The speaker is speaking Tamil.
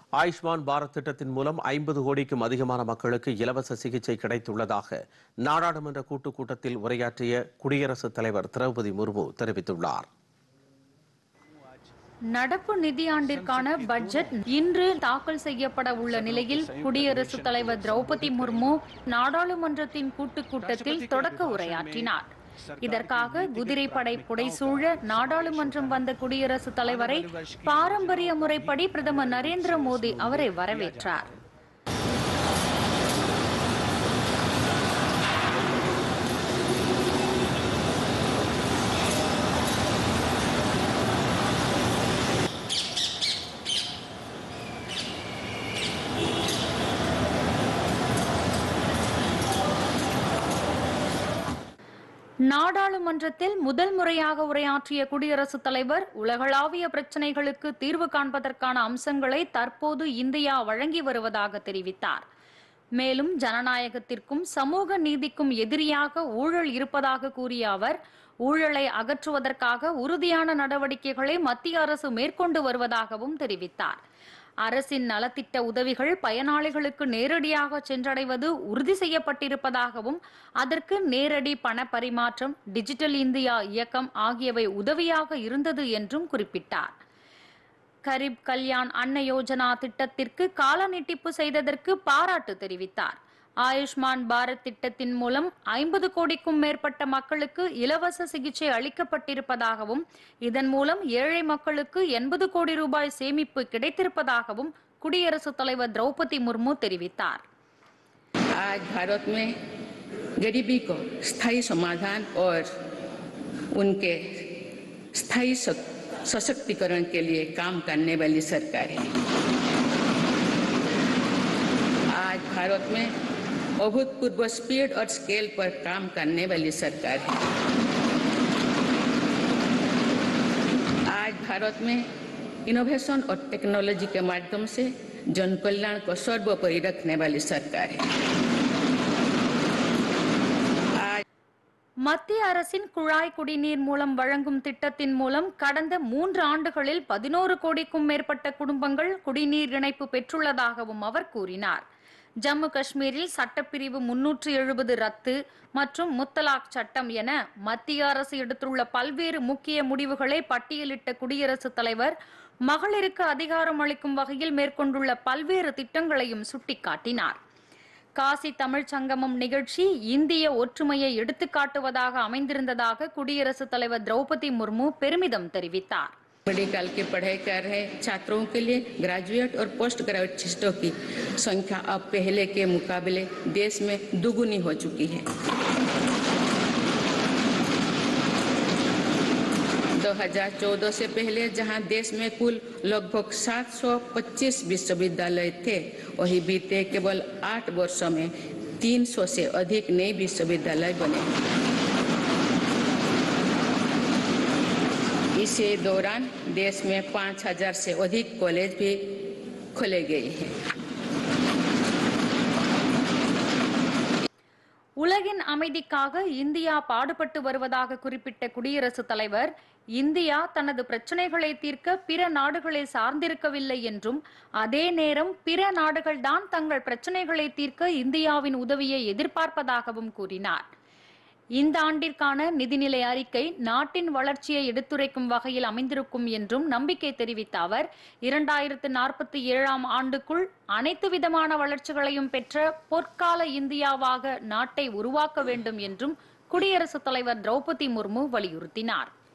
ஆயுஷ்மான் பாரத் திட்டத்தின் மூலம் 50 கோடிக்கும் அதிகமான மக்களுக்கு இலவச சிகிச்சை கிடைத்துள்ளதாக நாடாளுமன்ற கூட்டத்தில் உரையாற்றிய குடியரசுத் தலைவர் திரௌபதி முர்மு தெரிவித்துள்ளார். நடப்பு நிதியாண்டிற்கான பட்ஜெட் இன்று தாக்கல் செய்யப்பட உள்ள நிலையில் குடியரசுத் தலைவர் திரௌபதி முர்மு நாடாளுமன்றத்தின் கூட்டத்தில் தொடக்க உரையாற்றினார். இதற்காக குதிரைப்படை புடைசூழ நாடாளுமன்றம் வந்த குடியரசுத் தலைவரை பாரம்பரிய முறைப்படி பிரதமர் நரேந்திர மோடி அவரை வரவேற்றார். நாடாளுமன்றத்தில் முதல் முறையாக உரையாற்றிய குடியரசுத் தலைவர் உலகளாவிய பிரச்சினைகளுக்கு தீர்வு காண்பதற்கான அம்சங்களை தற்போது இந்தியா வழங்கி வருவதாக தெரிவித்தார். மேலும் ஜனநாயகத்திற்கும் சமூக நீதிக்கும் எதிரியாக ஊழல் இருப்பதாக கூறிய அவர் ஊழலை அகற்றுவதற்காக உறுதியான நடவடிக்கைகளை மத்திய அரசு மேற்கொண்டு வருவதாகவும் தெரிவித்தார். அரசின் நலத்திட்ட உதவிகள் பயனாளிகளுக்கு நேரடியாக சென்றடைவது உறுதி செய்யப்பட்டிருப்பதாகவும் அதற்கு நேரடி பண பரிமாற்றம், டிஜிட்டல் இந்தியா இயக்கம் ஆகியவை உதவியாக இருந்தது என்றும் குறிப்பிட்டார். கரீப் கல்யாண் அன்ன யோஜனா திட்டத்திற்கு கால நீட்டிப்பு செய்ததற்கு பாராட்டு தெரிவித்தார். ஆயுஷ்மான் பாரத் திட்டத்தின் மூலம் 50 கோடிக்கும் மேற்பட்ட மக்களுக்கு இலவச சிகிச்சை அளிக்கப்பட்டிருப்பதாகவும் இதன் மூலம் ஏழை மக்களுக்கு 80 கோடி ரூபாய் சேமிப்பு கிடைத்திருப்பதாகவும் குடியரசுத் தலைவர் திரௌபதி முர்மு தெரிவித்தார். आज भारत में गरीबी को स्थायी समाधान और उनके स्थायी सशक्तिकरण के लिए काम करने वाली सरकार है। आज भारत में अभूतपूर्व स्पीड और स्केल पर काम करने वाली सरकार है। आज भारत में इनोवेशन और टेक्नोलॉजी के माध्यम से जन कल्याण को सर्वोपरि रखने वाली सरकार है। மத்திய அரசின் குழாய் குடிநீர் மூலம் வழங்கும் திட்டத்தின் மூலம் கடந்த 3 ஆண்டுகளில் 11 கோடிக்கும் மேற்பட்ட குடும்பங்கள் குடிநீர் இணைப்பு பெற்றுள்ளதாகவும் அவர் கூறினார். ஜம்மு காஷ்மீரில் சட்டப்பிரிவு 370 ரத்து மற்றும் முத்தலாக் சட்டம் என மத்திய அரசு எடுத்துள்ள பல்வேறு முக்கிய முடிவுகளை பட்டியலிட்ட குடியரசுத் தலைவர் மகளிருக்கு அதிகாரம் அளிக்கும் வகையில் மேற்கொண்டுள்ள பல்வேறு திட்டங்களையும் சுட்டிக்காட்டினார். காசி தமிழ் சங்கமம் நிகழ்ச்சி இந்திய ஒற்றுமையை எடுத்துக்காட்டுவதாக அமைந்திருந்ததாக குடியரசுத் தலைவர் திரௌபதி முர்மு பெருமிதம் தெரிவித்தார். मेडिकल की पढ़ाई कर रहे छात्रों के लिए ग्रेजुएट और पोस्ट ग्रेजुएटों की संख्या अब पहले के मुकाबले देश में दुगुनी हो चुकी है। 2014 से पहले जहां देश में कुल लगभग 725 विश्वविद्यालय थे, वही बीते केवल 8 वर्षों में 300 से अधिक नए विश्वविद्यालय बने। इसी दौरान देश में 5000 से अधिक कॉलेज भी खोले गए हैं। உலகின் அமைதிக்காக இந்தியா பாடுபட்டு வருவதாக குறிப்பிட்ட குடியரசுத் தலைவர் இந்தியா தனது பிரச்சனைகளை தீர்க்க பிற நாடுகளை சார்ந்திருக்கவில்லை என்றும் அதே நேரம் பிற நாடுகள்தான் தங்கள் பிரச்சனைகளை தீர்க்க இந்தியாவின் உதவியை எதிர்பார்ப்பதாகவும் கூறினார். இந்த ஆண்டிற்கான நிதிநிலை அறிக்கை நாட்டின் வளர்ச்சியை எடுத்துரைக்கும் வகையில் அமைந்திருக்கும் என்றும் நம்பிக்கை தெரிவித்த அவர் 2047ஆம் ஆண்டுக்குள் அனைத்து விதமான வளர்ச்சிகளையும் பெற்ற பொற்கால இந்தியாவாக நாட்டை உருவாக்க வேண்டும் என்றும் குடியரசுத் தலைவர் திரௌபதி முர்மு வலியுறுத்தினார்.